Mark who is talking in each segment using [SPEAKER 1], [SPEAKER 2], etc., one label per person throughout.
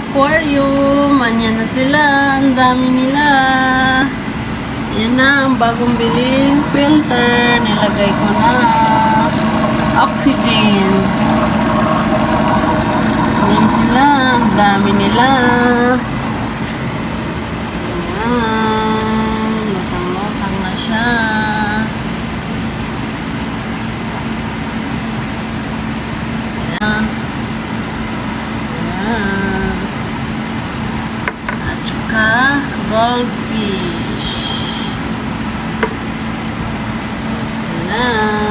[SPEAKER 1] aquarium. Anyan na sila. Ang dami nila. Yan na ang bagong biling filter. Nilagay ko na. Oxygen. Yan sila. Ang dami nila. Ayan. Lutang-lutang na siya. Ayan. Ayan. At saka goldfish. Sila.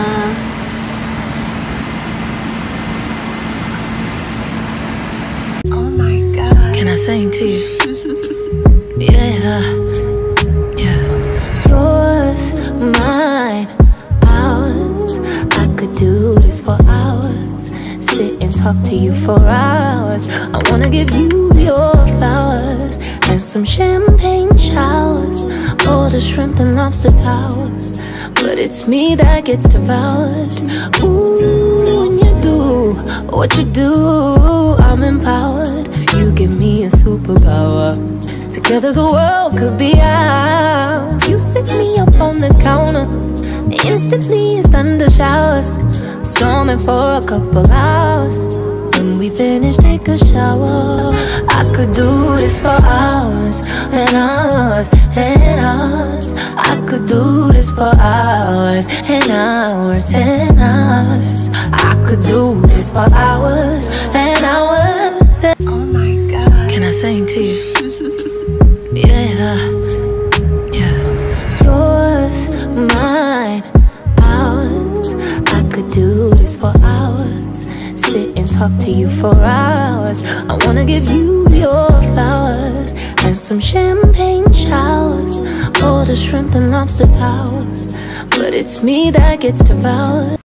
[SPEAKER 2] Oh my God. Can I sing to you? Yeah. Yeah. Yours, mine, ours. I could do this for hours. Sit and talk to you for hours. I wanna give you your flowers and some champagne showers, all the shrimp and lobster towers. But it's me that gets devoured. Ooh, when you do what you do, I'm empowered. You give me a superpower. Together the world could be ours. You sit me up on the counter. Instantly it's thunder showers, storming for a couple hours. When we finish, take a shower. I could do this for hours and hours and hours. I could do this for hours and hours and hours. I could do this for hours and hours and oh my God. Can I sing to you? Yeah. Yeah. Yours, mine, ours. I could do this for hours. Sit and talk to you for hours. I wanna give you your flowers and some champagne showers, all the shrimp and lobster towers. But it's me that gets devoured.